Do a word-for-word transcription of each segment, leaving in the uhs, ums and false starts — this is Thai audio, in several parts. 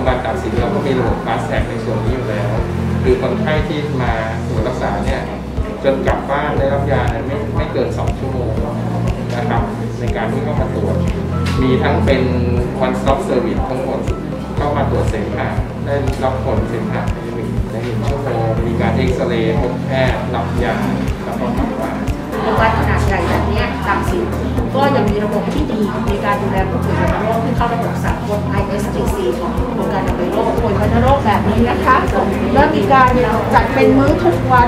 พยาบาลตากสินเราก็มีระบบฟาสต์แท็กในส่วนนี้อยู่แล้วคือคนไข้ที่มาศูนย์รักษาเนี่ยจนกลับบ้านได้รับยาไม่ไม่เกินสองชั่วโมงนะครับในการที่เข้ามาตรวจมีทั้งเป็น one stop service ทั้งหมดเข้ามาตรวจเสมหะได้รับผลเสมหะในหนึ่งในหนึ่งชั่วโมงมีการเอ็กซเรย์พบแพทย์รับยาแล้วก็กลับบ้านโรงพยาบาลขนาดใหญ่แบบนี้ตากสินก็ยังมีระบบที่ดีในการดูแลผู้ป่วยวัณโรคที่เข้าระบบสากล ไอ เอส ที ซี ของโครงการอนามัยโลกป่วยวัณโรคแบบนี้นะคะและมีการจัดเป็นมื้อทุกวัน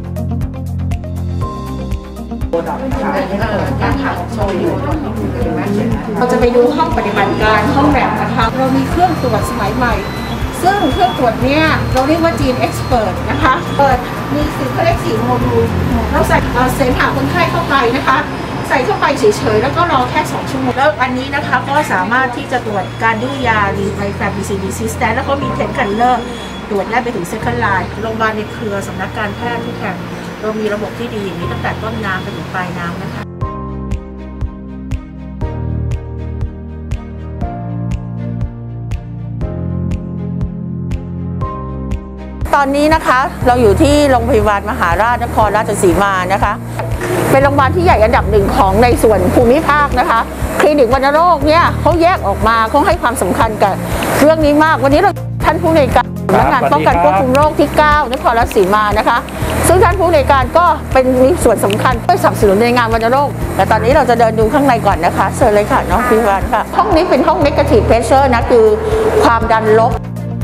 การถ่ายโชว์อยู่เราจะไปดูห้องปฏิบัติการห้องแลบนะคะเรามีเครื่องตรวจสมัยใหม่ซึ่งเครื่องตรวจเนี้ยเราเรียกว่า Gene Expert นะคะเปิดมีสี่เขาเรียกสี่โมดูลเราใส่เสมหะคนไข้เข้าไปนะคะใส่เข้าไปเฉยๆแล้วก็รอแค่สองชั่วโมงแล้วอันนี้นะคะก็สามารถที่จะตรวจการดื้อยาดีไวแฟมบีซีดีซิสแตนแล้วก็มีเทนคันเลอร์ตรวจได้ไปถึงเซคันด์ไลน์โรงพยาบาลในเครือสำนักการแพทย์ทุกแห่งเรามีระบบที่ดีอย่างนี้ตั้งแต่ต้นน้ำไปถึงปลายน้ำนะคะตอนนี้นะคะเราอยู่ที่โรงพยาบาลมหาราชนครราชสีมานะคะเป็นโรงพยาบาลที่ใหญ่อันดับหนึ่งของในส่วนภูมิภาคนะคะคลินิกวัณโรคเนี่ยเขาแยกออกมาเขาให้ความสำคัญกับเรื่องนี้มากวันนี้เราท่านผู้ในการสำนักงานป้องกันควบคุมโรคที่เก้านครราชสีมานะคะซึ่งท่านผู้ในการก็เป็นมีส่วนสำคัญช่วยสนับสนุนในงานวัณโรคแต่ตอนนี้เราจะเดินดูข้างในก่อนนะคะเชิญเลยค่ะน้องพิวานค่ะห้องนี้เป็นห้อง negative pressure นะคือความดันลบ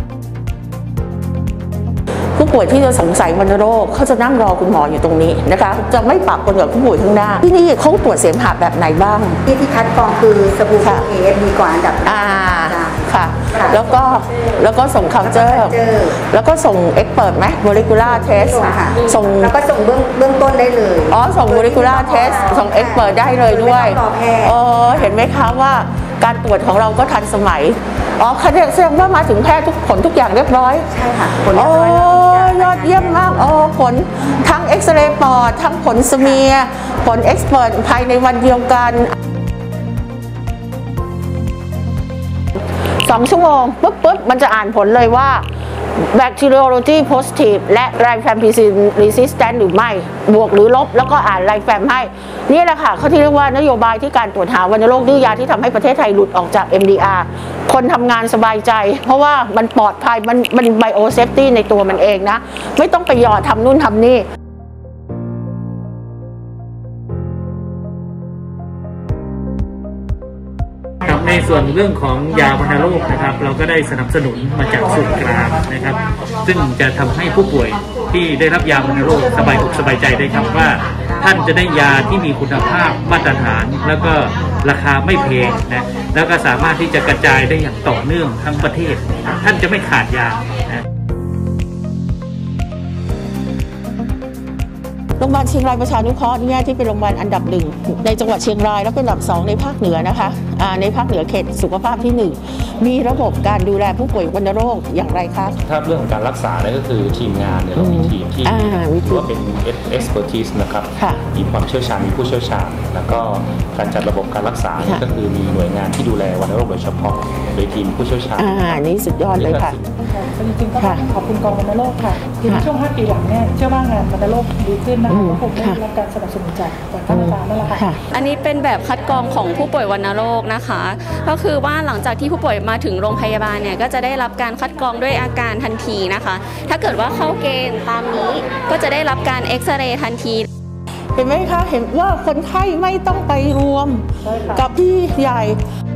ผู้ป่วยที่จะสงสัยวัณโรคเขาจะนั่งรอคุณหมออยู่ตรงนี้นะคะจะไม่ปะปนกับผู้ป่วยข้างหน้าที่นี่เขาตรวจเสมหะแบบไหนบ้างที่ที่คัดกรองคือสบู่เอสดีกว่าอันดับอ่าค่ะแล้วก็แล้วก็ส่งคัลเจอร์แล้วก็ส่งเอ็กเปิร์ตไหมโมเลกุลาร์เทสส่งแล้วก็ส่งเบื้องเบื้องต้นได้เลยอ๋อส่งโมเลกุลาร์เทสส่งเอ็กเปิร์ตได้เลยด้วยอ๋อเห็นไหมคะว่าการตรวจของเราก็ทันสมัยอ๋อแสดงว่ามาถึงแพทย์ทุกผลทุกอย่างเรียบร้อยใช่ค่ะผลเรียบร้อยยอดเยี่ยมมากอ๋อผลทั้งเอ็กซเรย์ปอดทั้งผลสเมียร์ผลเอ็กซ์เพิร์ตภายในวันเดียวกันสองชั่วโมงปุ๊บปุ๊บมันจะอ่านผลเลยว่า bacteriology positive และ rifampicin resistant หรือไม่บวกหรือลบแล้วก็อ่านไรแฟมให้นี่แหละค่ะเขาที่เรียกว่านโยบายที่การตรวจหาวัณโรคดื้อยาที่ทำให้ประเทศไทยหลุดออกจาก เอ็ม ดี อาร์ คนทำงานสบายใจเพราะว่ามันปลอดภัยมันมันไบโอเซฟตี้ในตัวมันเองนะไม่ต้องไปหยอดทำนู่นทำนี่ในส่วนเรื่องของยาวัณโรคนะครับเราก็ได้สนับสนุนมาจากส่วนกลางนะครับซึ่งจะทำให้ผู้ป่วยที่ได้รับยาวัณโรคสบายอกสบายใจได้ครับว่าท่านจะได้ยาที่มีคุณภาพมาตรฐานแล้วก็ราคาไม่แพงนะแล้วก็สามารถที่จะกระจายได้อย่างต่อเนื่องทั้งประเทศท่านจะไม่ขาดยานะโรงพยาบาลเชียงรายประชานุเคราะห์เนี่ยที่เป็นโรงพยาบาลอันดับหนึ่งในจังหวัดเชียงรายและเป็นอันดับสองในภาคเหนือนะคะในภาคเหนือเขตสุขภาพที่หนึ่งมีระบบการดูแลผู้ป่วยวัณโรคอย่างไรคะถ้าเรื่องของการรักษาเนี่ยก็คือทีมงานเนี่ยเรามีทีมที่ถือว่าเป็น expertise นะครับมีความเชี่ยวชาญมีผู้เชี่ยวชาญแล้วก็การจัดระบบการรักษาก็คือมีหน่วยงานที่ดูแลวัณโรคโดยเฉพาะโดยทีมผู้เชี่ยวชาญอ่านี่สุดยอดเลยค่ะจริงๆก็ขอบคุณกองวัณโรคค่ะคือในช่วงห้าปีหลังเนี่ยเชื่อว่างานวัณโรคดีขึ้นนะคะผมได้รับการสนับสนุนจากท่านอาจารย์นั่นแหละค่ะอันนี้เป็นแบบคัดกรองของผู้ป่วยวัณโรคนะคะก็คือว่าหลังจากที่ผู้ป่วยมาถึงโรงพยาบาลเนี่ยก็จะได้รับการคัดกรองด้วยอาการทันทีนะคะถ้าเกิดว่าเข้าเกณฑ์ตามนี้ก็จะได้รับการเอ็กซเรย์ทันทีเห็นไหมคะเห็นว่าคนไข้ไม่ต้องไปรวมกับที่ใหญ่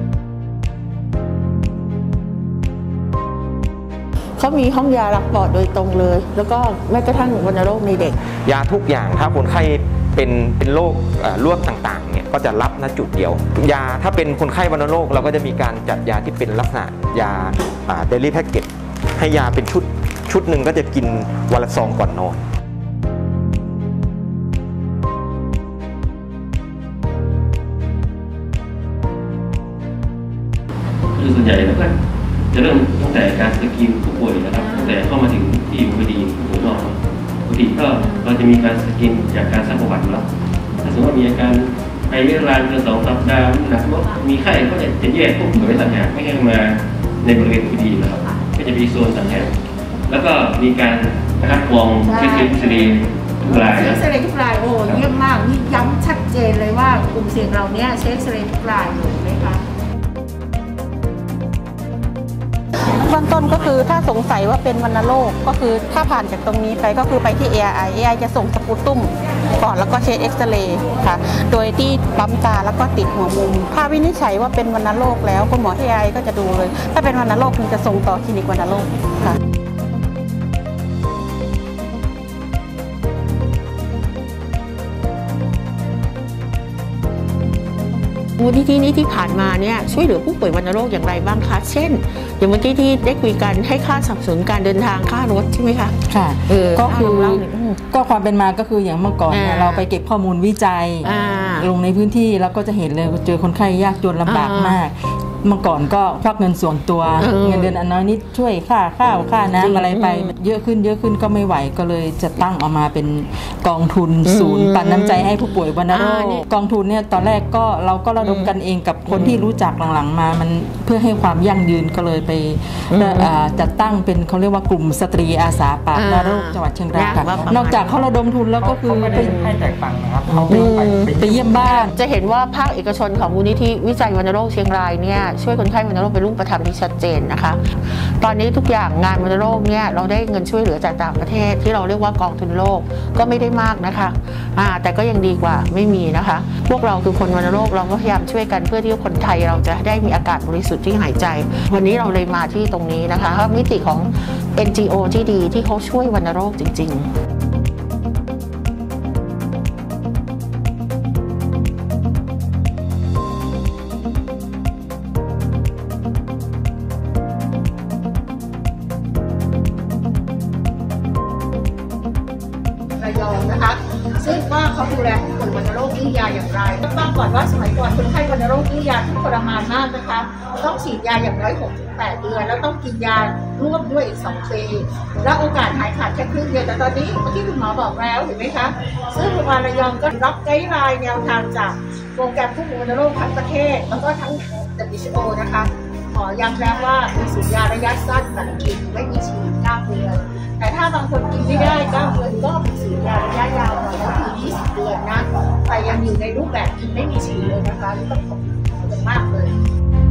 เขามีห้องยารักปอดโดยตรงเลยแล้วก็แม้กระทั่งวัณโรคในเด็กยาทุกอย่างถ้าคนไข้เป็นเป็นโรคลวกต่างๆเนี่ยก็จะรับณจุดเดียวยาถ้าเป็นคนไข้วัณโรคเราก็จะมีการจัดยาที่เป็นลักษณะยาเดลี่แพ็กเกจให้ยาเป็นชุดชุดหนึ่งก็จะกินวันละซองก่อนนอนคือส่วนใหญ่แล้วก็จะเริ่มตั้งแต่การสกรีนผู้ป่วยนะครับตั้งแต่เข้ามาถึงที่อุบัติเหตุหัวนอนปกติก็เราจะมีการสกรีนจากการซักประวัติแล้วถ้าสมมติว่ามีอาการไอเรื้อรังเกินสองสัปดาห์หนักว่ามีไข้ก็จะแยกผู้ป่วยไว้ต่างหากไม่ให้มาในบริเวณอุบัติเหตุนะครับจะมีโซนต่างๆแล้วก็มีการคัดกรองเช็คเอ็กซเรย์ทุกรายนะเช็คเอ็กซเรย์ทุกรายโอ้เยี่ยมมากนี่ย้ำชัดเจนเลยว่ากลุ่มเสี่ยงเราเนี้ยเช็คเอ็กซเรย์ทุกรายเลยไหมคะเบื้องต้นก็คือถ้าสงสัยว่าเป็นวัณโรคก็คือถ้าผ่านจากตรงนี้ไปก็คือไปที่ เอ ไอ เอ ไอ จะส่งสปูตุ้มก่อนแล้วก็เช็คเอ็กซเรย์ค่ะโดยที่ปั๊มตาแล้วก็ติดหัวมุมถ้าวินิจฉัยว่าเป็นวัณโรคแล้วคุณหมอ เอ ไอ ก็จะดูเลยถ้าเป็นวัณโรคคุณจะส่งต่อคลินิกวัณโรคค่ะมูลนิธินี้ที่ผ่านมาเนี่ยช่วยเหลือผู้ป่วยวัณโรคอย่างไรบ้างคะเช่นอย่างเมื่อกี้ที่ได้คุยกันให้ค่าสนับสนุนการเดินทางค่ารถใช่ไหมคะค่ะก็คือก็ความเป็นมาก็คืออย่างเมื่อก่อนเราไปเก็บข้อมูลวิจัยลงในพื้นที่แล้วก็จะเห็นเลยเจอคนไข้ยากจนลำบากมากเมื่อก่อนก็ควักเงินส่วนตัวเงินเดือนอันน้อยนิดช่วยค่าข้าวค่าน้ำอะไรไปเยอะขึ้นเยอะขึ้นก็ไม่ไหวก็เลยจะตั้งออกมาเป็นกองทุนศูนย์ปันน้ำใจให้ผู้ป่วยวัณโรคกองทุนเนี่ยตอนแรกก็เราก็ระดมกันเองกับคนที่รู้จักหลังๆมามันเพื่อให้ความยั่งยืนก็เลยไปจัดตั้งเป็นเขาเรียกว่ากลุ่มสตรีอาสาปราบวัณโรคจังหวัดเชียงรายค่ะนอกจากเขาระดมทุนแล้วก็คือไปให้แตกต่างนะครับเขาไปเยี่ยมบ้านจะเห็นว่าภาคเอกชนของมูลนิธิวิจัยวัณโรคเชียงรายเนี่ยช่วยคนไข้วัณโรคเป็นรูปธรรมที่ชัดเจนนะคะตอนนี้ทุกอย่างงานวัณโรคเนี่ยเราได้เงินช่วยเหลือจากต่างประเทศที่เราเรียกว่ากองทุนโรคก็ไม่ได้มากนะคะอ่าแต่ก็ยังดีกว่าไม่มีนะคะพวกเราคือคนวัณโรคเราก็พยายามช่วยกันเพื่อที่คนไทยเราจะได้มีอากาศบริสุทธิ์ที่หายใจวันนี้เราเลยมาที่ตรงนี้นะคะมิติของ เอ็น จี โอ ที่ดีที่เขาช่วยวัณโรคจริงๆระยองนะคะซึ่งว่าเขาดูแลผู้ป่วยวัณโรคดื้อยาอย่างไรต้องบอกก่อนว่าสมัยก่อนคนไข้วัณโรคดื้อยาที่ทรมานมากนะคะต้องฉีดยาอย่างน้อย หกถึงแปด เดือนแล้วต้องกินยาร่วมด้วยอีกสองปีแล้วโอกาสหายขาดแค่ครึ่งเดียวแต่ตอนนี้เมื่อกี้คุณหมอบอกแล้วเห็นไหมคะซึ่งโรงพยาบาลระยองก็รับไกด์ไลน์แนวทางจากโครงการผู้ป่วยวัณโรคทั้งประเทศแล้วก็ทั้ง ดับเบิลยู เอช โอ นะคะขอย้ำแล้วว่ามีสูตรยาระยะสั้นแบบกินไม่มีฉีดเก้าเดือนแต่ถ้าบางคนกินไม่ได้เก้าเดือนก็มีสูตรยาระยะยาวหน่อยก็คือยี่สิบเดือนนะแต่ยังอยู่ในรูปแบบกินไม่มีฉีดเลยนะคะนี่ต้องขอบคุณมากเลย